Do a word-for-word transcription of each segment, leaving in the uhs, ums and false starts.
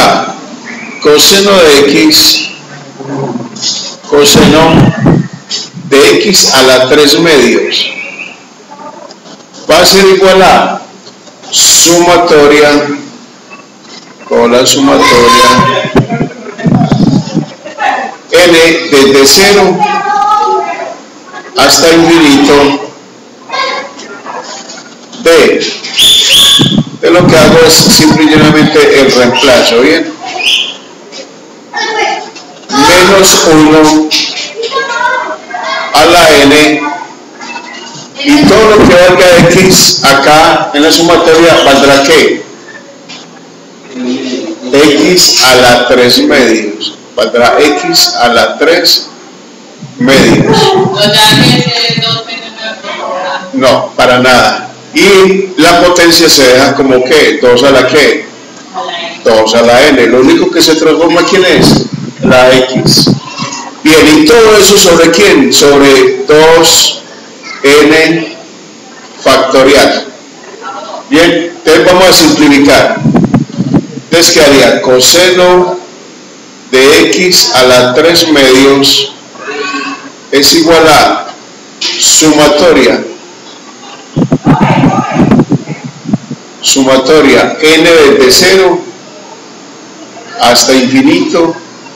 acá, coseno de x, coseno de x a la tres medios, va a ser igual a sumatoria, con la sumatoria, n desde cero hasta infinito de, de lo que hago es simplemente el reemplazo, ¿bien? Menos uno a la n, y todo lo que valga x acá en la sumatoria valdrá ¿qué? X a la tres medios, valdrá x a la tres medios. No, para nada. Y la potencia se deja como ¿qué? dos a la ¿qué? dos a la n. Lo único que se transforma, ¿quién es? La x. Bien, ¿y todo eso sobre quién? Sobre dos n factorial. Bien, entonces vamos a simplificar. Entonces quedaría coseno de x a la tres medios es igual a sumatoria sumatoria n desde cero hasta infinito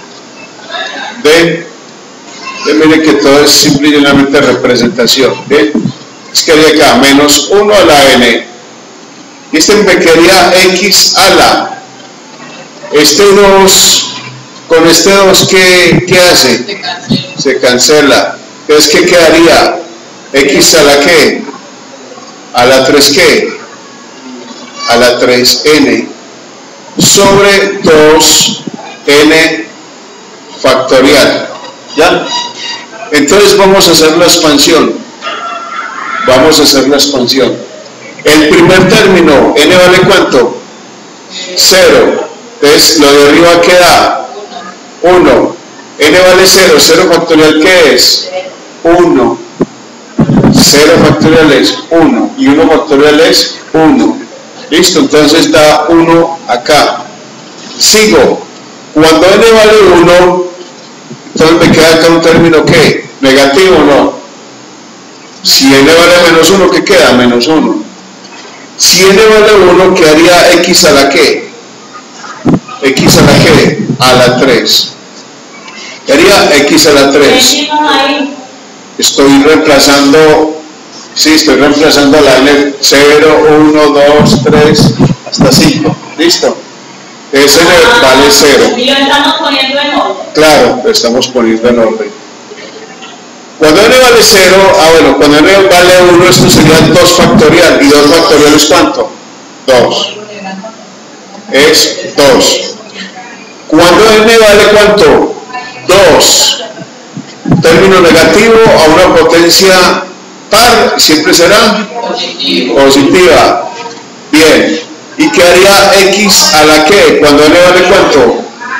de, de miren que todo es simple y llanamente representación. ¿Bien? Es que haría acá menos uno a la n, y este me quedaría x a la, este dos, con este dos ¿qué, qué hace? Se cancela. Se cancela. Entonces ¿qué quedaría? X a la ¿qué? A la tres ¿qué? A la tres n sobre dos n factorial. ¿Ya? Entonces vamos a hacer la expansión. Vamos a hacer la expansión. El primer término, n vale ¿cuánto? cero. Entonces lo de arriba queda uno. N vale cero. cero factorial ¿qué es? uno. cero factorial es uno. Y uno factorial es uno. Listo, entonces da uno acá. Sigo. Cuando n vale uno, entonces me queda acá un término ¿qué? Negativo, ¿no? Si n vale menos uno, ¿qué queda? Menos uno. Si n vale uno, quedaría x a la ¿qué? X a la ¿qué? A la tres. Quedaría x a la tres. Estoy reemplazando, sí, estoy reemplazando la n cero, uno, dos, tres, hasta cinco. ¿Listo? Ese ah, vale cero. ¿Y lo estamos poniendo en orden? Claro, lo estamos poniendo en orden. Cuando n vale cero, ah bueno, cuando n vale uno, esto sería dos factorial. ¿Y dos factorial es cuánto? dos. Es dos. Cuando n vale ¿cuánto? dos. Término negativo a una potencia par, siempre será positivo. Positiva. Bien. ¿Y quedaría x a la qué? Cuando n vale ¿cuánto?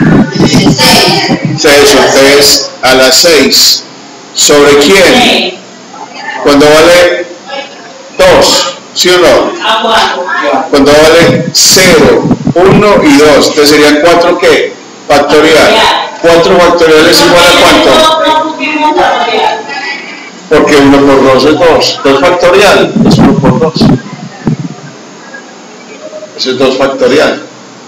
seis. Entonces a la seis. ¿Sobre quién? Cuando vale dos. ¿Sí o no? Cuando vale cero, uno y dos. Entonces serían cuatro ¿qué? Factorial. cuatro factorial es igual a ¿cuánto? Porque uno por dos es dos. dos factorial es uno por dos. Eso es dos factorial.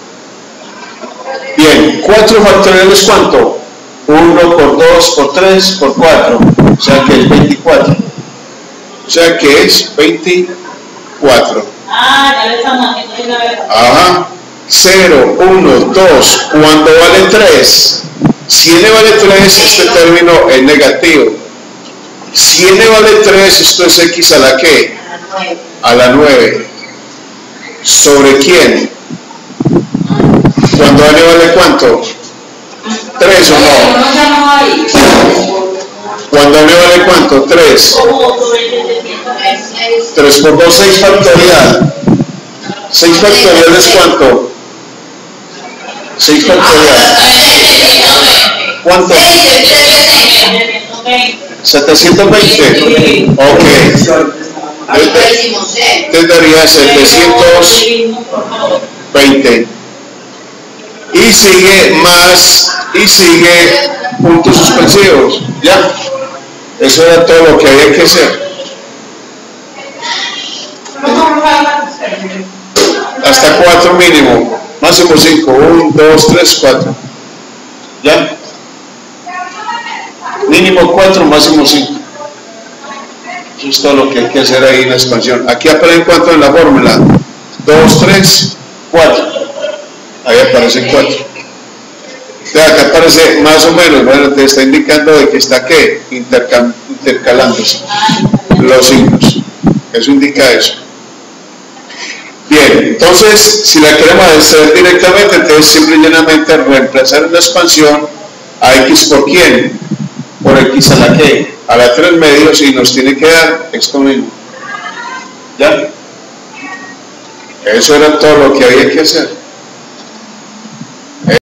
Bien, cuatro factorial es ¿cuánto? uno por dos por tres por cuatro. O sea que es veinticuatro. O sea que es veinticuatro. Ah, ya le estamos haciendo una vez. Ajá. cero, uno, dos. Cuando vale tres. Si n vale tres, este término es negativo. Si n vale tres, esto es x a la ¿qué? A la nueve. ¿Sobre quién? Cuando n vale ¿cuánto? tres o no. Cuando n vale ¿cuánto? tres. tres por dos, seis factorial. seis factorial es ¿cuánto? seis factorial. ¿Cuánto? setecientos veinte. Ok. Entonces daría setecientos veinte. y sigue más y sigue puntos suspensivos. Ya, eso era todo lo que había que hacer. Hasta cuatro mínimo, máximo cinco, uno, dos, tres, cuatro. Ya, mínimo cuatro, máximo cinco. Eso es todo lo que hay que hacer ahí en la expansión. Aquí aparece cuánto en la fórmula: dos, tres, cuatro. Ahí aparecen cuatro. Entonces acá aparece más o menos, bueno, te está indicando de que está ¿qué? Intercal, intercalándose los signos. Eso indica eso. Bien, entonces si la queremos hacer directamente, entonces simple y llanamente reemplazar en la expansión a x por quién, por x a la que, a la tres medios, y nos tiene que dar esto mismo. ¿Ya? Eso era todo lo que había que hacer.